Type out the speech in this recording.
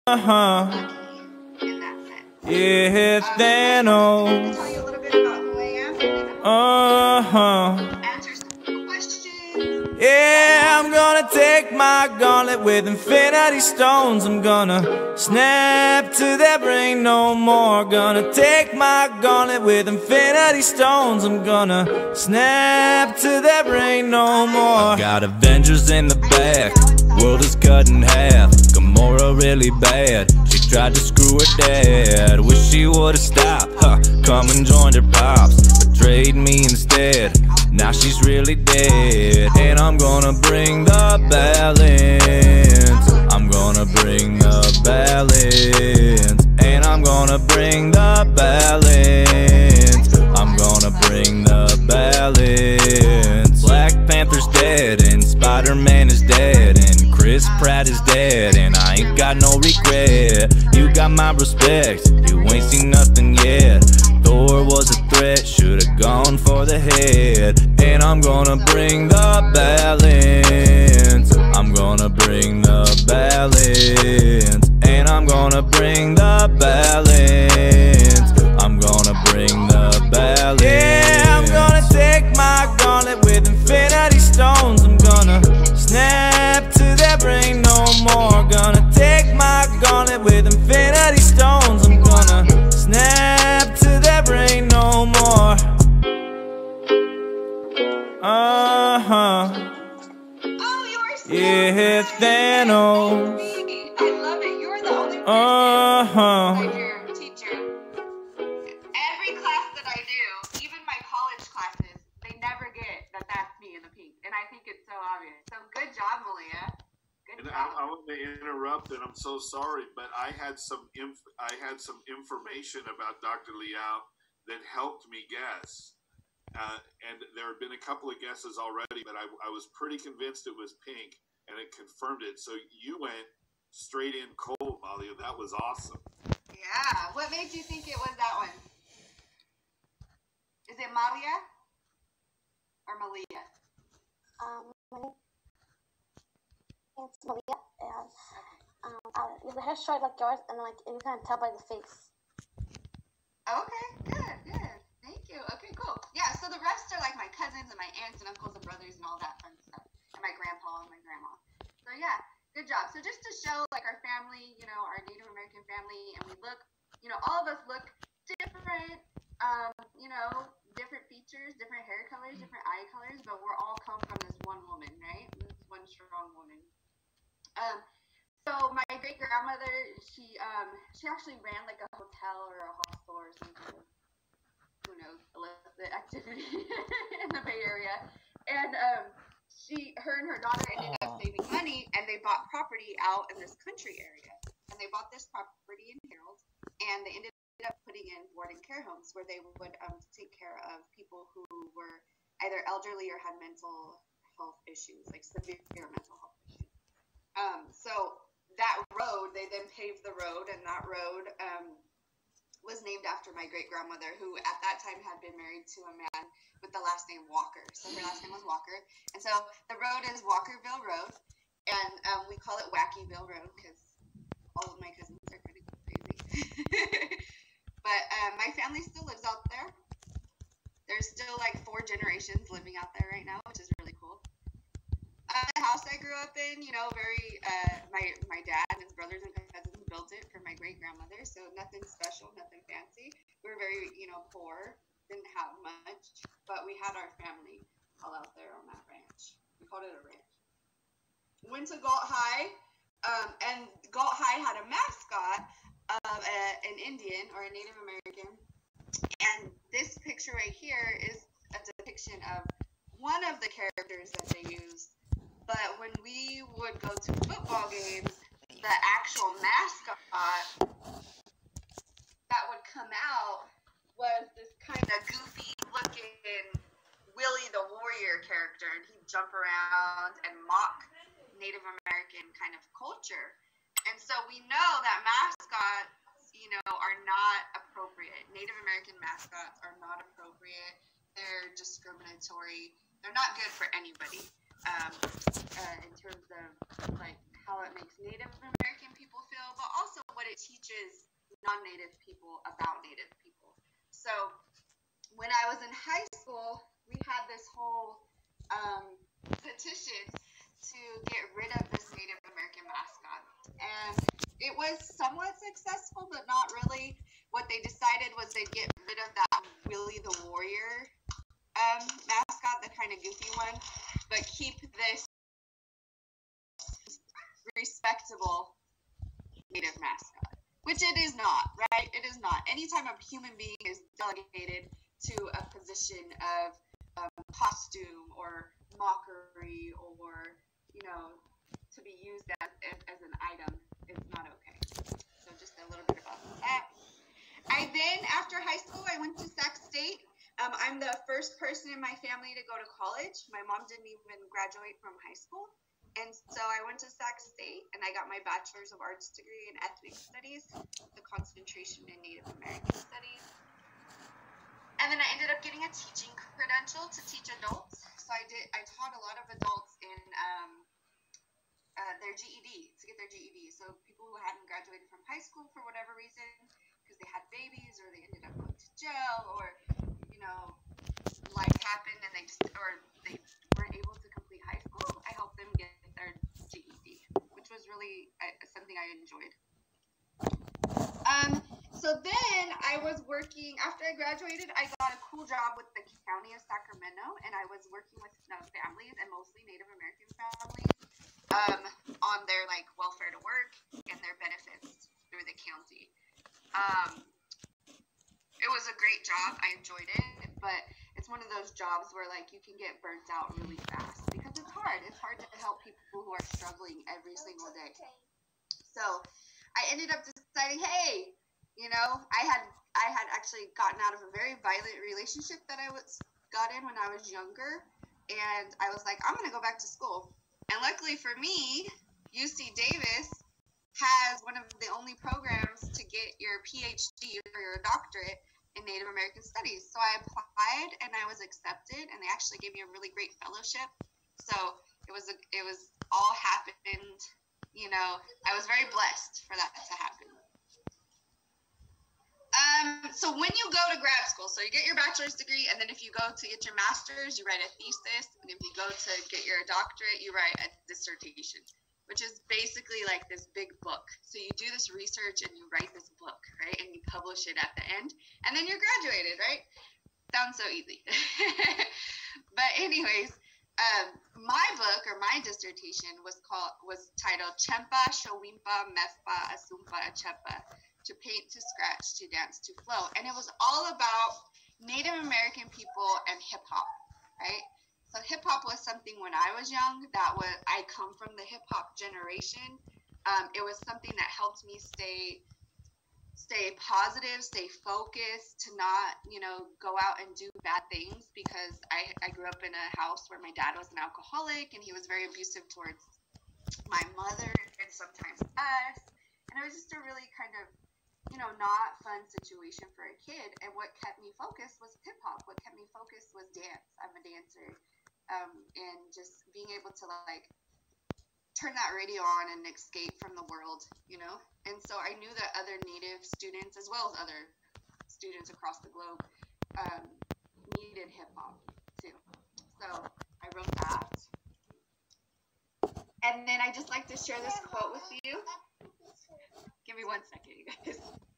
in that sense. Yeah, Thanos. Tell you a little bit about who I am. Answer some questions. Yeah, I'm gonna take my gauntlet with infinity stones. I'm gonna snap to their brain no more. Gonna take my gauntlet with infinity stones. I'm gonna snap to their brain no more. Got Avengers in the back, world is cut in half. Gamora really bad, she tried to screw her dad. Wish she would've stopped, come and joined her pops. Betrayed me instead, now she's really dead. And I'm gonna bring the balance, I'm gonna bring the balance. And I'm gonna bring the balance, I'm gonna bring the balance. Black Panther's dead and Spider-Man is dead and Chris Pratt is dead, and I ain't got no regret. You got my respect, you ain't seen nothing yet. Thor was a threat, should've gone for the head. And I'm gonna bring the balance, I'm gonna bring the balance. And I'm gonna bring the balance, I'm gonna bring the balance. Yeah, I'm gonna take my gauntlet with infinity stones. I'm gonna snap to their brain no more. Gonna take my gauntlet with infinity stones. I'm gonna snap to their brain no more. Oh, you're so Yeah, Thanos. I love it. You're the only person your teacher. Every class that I do, even my college classes, they never get that that's me in the pink, and I think it's so obvious. So good job, Malia. Good job. I want to interrupt, and I'm so sorry, but I had some information about Dr. Liao that helped me guess. And there have been a couple of guesses already, but I was pretty convinced it was pink, and it confirmed it. So you went straight in cold, Malia. That was awesome. Yeah. What made you think it was that one? Is it Malia or Malia? It's Malia, and the hair short like yours, and like you can tell by the face. Okay, good. Thank you. Okay, cool. Yeah, so the rest are like my cousins and my aunts and uncles and brothers and all that fun stuff. And my grandpa and my grandma. So yeah, good job. So just to show like our family, our Native American family, and we look, all of us look different, different features, different hair colors, different eye colors, but we're all come from this one woman, right? This one strong woman. So my great grandmother, she actually ran like a hotel or a hostel or something. Who knows, illicit activity in the Bay Area. And her and her daughter ended up saving money, and they bought property out in this country area. And they bought this property in Harold, and they ended up putting in boarding care homes where they would take care of people who were either elderly or had mental health issues, like severe mental health issues. So that road, they then paved the road, and that road was named after my great-grandmother, who at that time had been married to a man with the last name Walker. So her last name was Walker. And so the road is Walkerville Road, and we call it Wackyville Road because all of my cousins are kind of crazy. But my family still lives out there. There's still like 4 generations living out there right now, which is really cool. The house I grew up in, my dad and his brothers and cousins built it for my great-grandmother, so nothing special, nothing fancy. We were very, poor, didn't have much, but we had our family all out there on that ranch. We called it a ranch. Went to Galt High, and Galt High had a mascot of an Indian or a Native American, and this picture right here is a depiction of one of the characters that they used. But when we would go to football games, the actual mascot that would come out was this kind of goofy-looking Willie the Warrior character, and he'd jump around and mock Native American kind of culture. And so we know that mascots, are not appropriate. Native American mascots are not appropriate. They're discriminatory. They're not good for anybody. In terms of like how it makes Native American people feel, but also it teaches non-Native people about Native people. So when I was in high school, we had this whole petition to get rid of this Native American mascot. And it was somewhat successful, but not really. What they decided was they'd get rid of that Willie the Warrior mascot, the kind of goofy one, but keep this respectable Native mascot, which it is not, right? It is not. Anytime a human being is delegated to a position of costume or mockery or, you know, to be used as an item, it's not okay. So just a little bit about that. After high school, I went to Sac State. I'm the first person in my family to go to college. My mom didn't even graduate from high school. And so I went to Sac State, and I got my Bachelor's of Arts degree in Ethnic Studies, the concentration in Native American Studies. And then I ended up getting a teaching credential to teach adults. So I taught a lot of adults in their GED, to get their GED. So people who hadn't graduated from high school for whatever reason, because they had babies or they ended up going to jail or, you know, life happened and they weren't able to complete high school. I helped them get their GED, which was really something I enjoyed. So then I was working, after I graduated, I got a cool job with the county of Sacramento, and I was working with families, and mostly Native American families, on their like welfare to work and their benefits through the county. It was a great job. I enjoyed it, but it's one of those jobs where like you can get burnt out really fast because it's hard. It's hard to help people who are struggling every single day. So I ended up deciding, hey, you know, I had actually gotten out of a very violent relationship that I got in when I was younger, and I was like, I'm going to go back to school. And luckily for me, UC Davis has one of the only programs to get your PhD or your doctorate in Native American Studies. So I applied and I was accepted, and they actually gave me a really great fellowship. So it was all happened, you know, I was very blessed for that to happen. So when you go to grad school, so you get your bachelor's degree, and then if you go to get your master's, you write a thesis, and if you go to get your doctorate, you write a dissertation, which is basically like this big book. So you do this research and you write this book, right? And you publish it at the end, and then you're graduated, right? Sounds so easy. But anyways, my book or my dissertation was titled Chempa, Showimpa, Mefpa, Asumpa, Achepa. To paint, to scratch, to dance, to flow. And it was all about Native American people and hip hop, right? So hip hop was something when I was young I come from the hip hop generation. It was something that helped me stay positive, stay focused, to not, you know, go out and do bad things, because I grew up in a house where my dad was an alcoholic and he was very abusive towards my mother and sometimes us. And it was just a really kind of, you know, not fun situation for a kid. And what kept me focused was hip hop. What kept me focused was dance. I'm a dancer. And just being able to like turn that radio on and escape from the world, you know? And so I knew that other Native students, as well as other students across the globe, needed hip hop too. So I wrote that. And then I just like to share this quote with you. Give me 1 second, you guys.